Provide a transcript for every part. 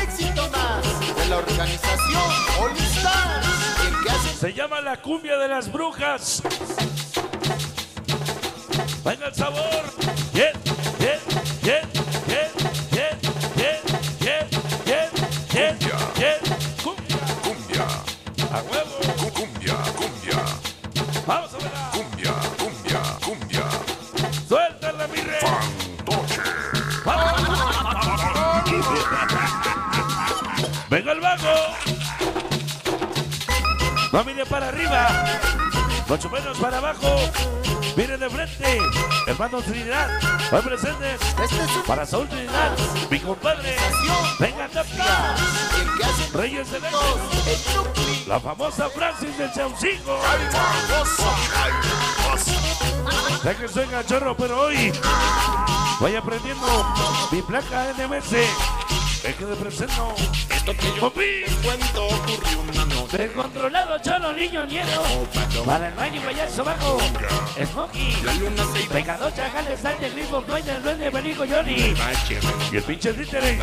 éxito más de la organización All Stars. El que hace Se llama la cumbia de las brujas. Venga el sabor. Bien, bien, bien, bien, bien, bien, bien, bien, bien, bien. Cumbia, Cumbia, a huevo. cumbia, cumbia, Vamos a verla. cumbia, cumbia, cumbia. Suéltala, mi rey. Fantoche. Venga el vago. No mire para arriba. Mucho menos para abajo. Mire de frente. Hermano Trinidad. Hoy presentes. este es un Para Saúl Trinidad. Mi compadre. Venga Tapia. el que hace Reyes del todos, Éxito. el Nucli. La famosa Francis del Chaucingo. Ya que soy cachorro, pero hoy voy aprendiendo mi placa NMS. Es que de presento. Esto que yo Popi. cuento ocurrió una noche. Descontrolado, cholo, niño, nieto. Para el baño y payaso bajo. Smokey. La luna se iba Pecador, chacales, salte, grifo, duende, el duende, perico, Johnny. Y el pinche títere.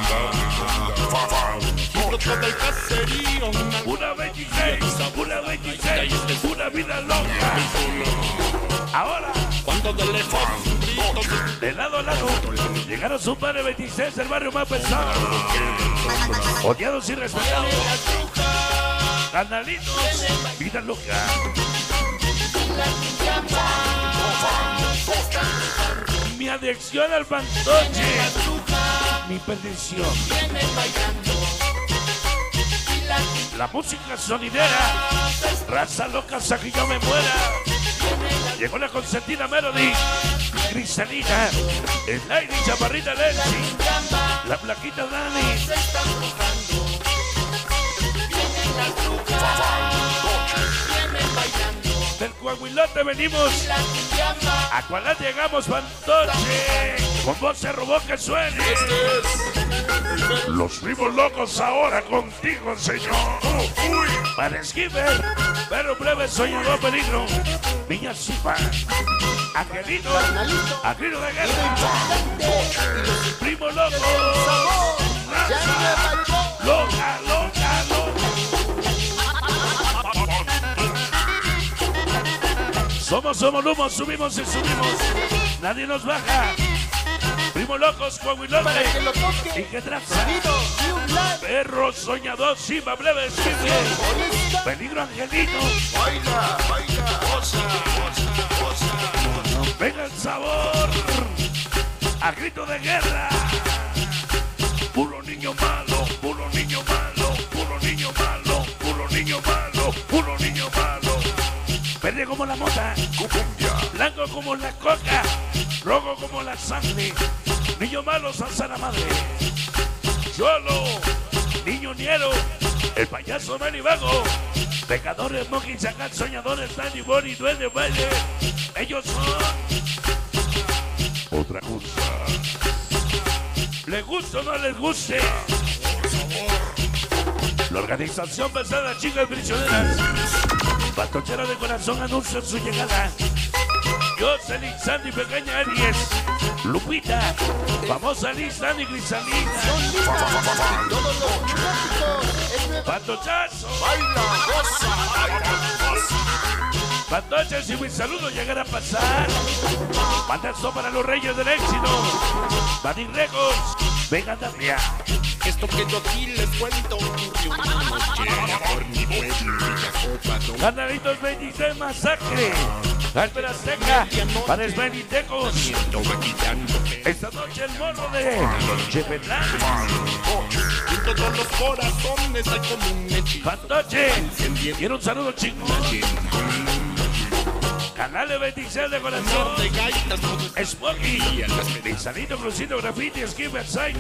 por todo el caserío. Una 26, una 26, una vida loca. Ahora, Cuando de lejos un grito de lado a lado, llegaron su padre 26, el barrio más pesado. Odiados y respetados. Canalitos, vida loca. Mi adicción al fantoche. Mi perdición. La música sonidera. Raza loca hasta que yo me muera. Llegó la consentida Melody. Cristalina. El Lady Chaparrita Lenzi. La plaquita Dani. Del Coahuilote venimos. A Cualán llegamos, fantoche. Con voz se robó que suene. Los vivos locos ahora contigo, señor. Para Skipper, pero breve soñador peligro. Niña Sipa, Angelito, Angelito de Guerra, Primo Loco, Raza, loca, loca, loca. Somos lumos, subimos y subimos. Nadie nos baja. Primo Locos, Coahuilote. Para que lo toque. ¿Y qué traza? Sonido New Life. Perro, soñador, Simba, breve, Skipper. All Stars. Peligro, Angelito. Baila, baila, goza, goza, goza. Venga el sabor. A grito de guerra. Puro niño malo, puro niño malo, puro niño malo, puro niño malo, puro niño malo. Verde como la mota, Cumbia, blanco como la coca, rojo como la sangre. Niño malo, salsa la madre. Cholo, niño niero, el payaso Vago. Pecadores, Moki, Chacal, soñadores, Danny, Bonnie, Duende, Valle. Ellos son otra cosa. ¿Les gusta o no les guste? La organización pesada, chicas prisioneras. Patochera de corazón anuncia su llegada. Jocelyn, Sandy, Pequeña Aries. Lupita, famosa Liz, Sandy, Grisalina. Todos los músicos. Patochazo. baila, goza, baila, goza. Patochas y mi saludo llegará a pasar. Mandazo para los Reyes del Éxito. Badin Records. Venga, Tapia. Esto que yo aquí les cuento ocurrió una noche allá por mi pueblo Villacopa. Canalitos 26 Masacre. Alper Azteca. Para Benitecos. Siento va quitando Esta noche el morro de Chepetlán. en todos los corazones hay como un hechizo. Fantoche. Quiero un saludo chingón. Canal de 26 de corazón. De gaitas todo Smokey. Pinzanito, Crucito, Graffiti, Skipper, Psycho.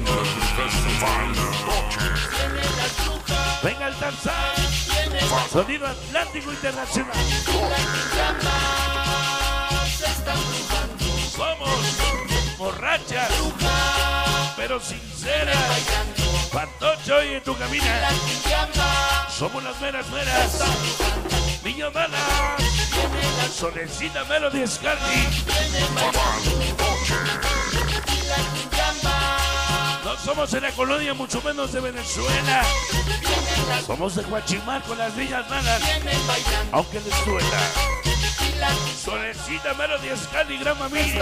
Venga el Tarzán. Sonido Atlántico Internacional. Somos borrachas, pero sinceras. Fantocho y en tu camina. Somos las meras. Niña mala. Solecita Melody Scardi. No somos en la colonia, mucho menos de Venezuela. Somos de Guachimar con las villas malas, aunque les duela. Solecita, Melody, Scali, Gran Familia.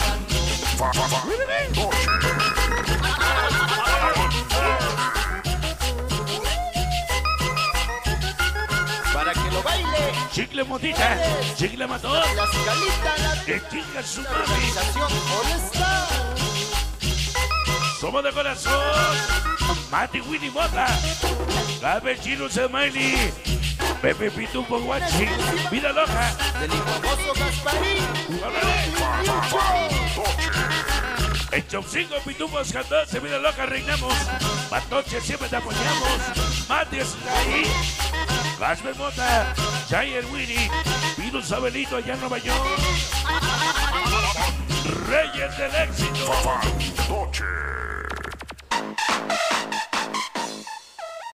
Para que lo baile. Chicle Motita, Chicle Matón. La Cicalita, la Que chinga su la mami. organización All Star. Somos de corazón. Mati, Winnie Mota. Gabe, Chino, Semaili. Pepe Pitufo, Guachi. Vida loca. Del famoso Gasparín. El Chaucingo, Pitufos, Cantón, Vida loca, reinamos. Patoche, siempre te apoyamos. Mati, Sky. Gasper Mota. Jair, Winnie. Virus, Abelito, allá en Nueva York. Reyes del éxito. Fantoche.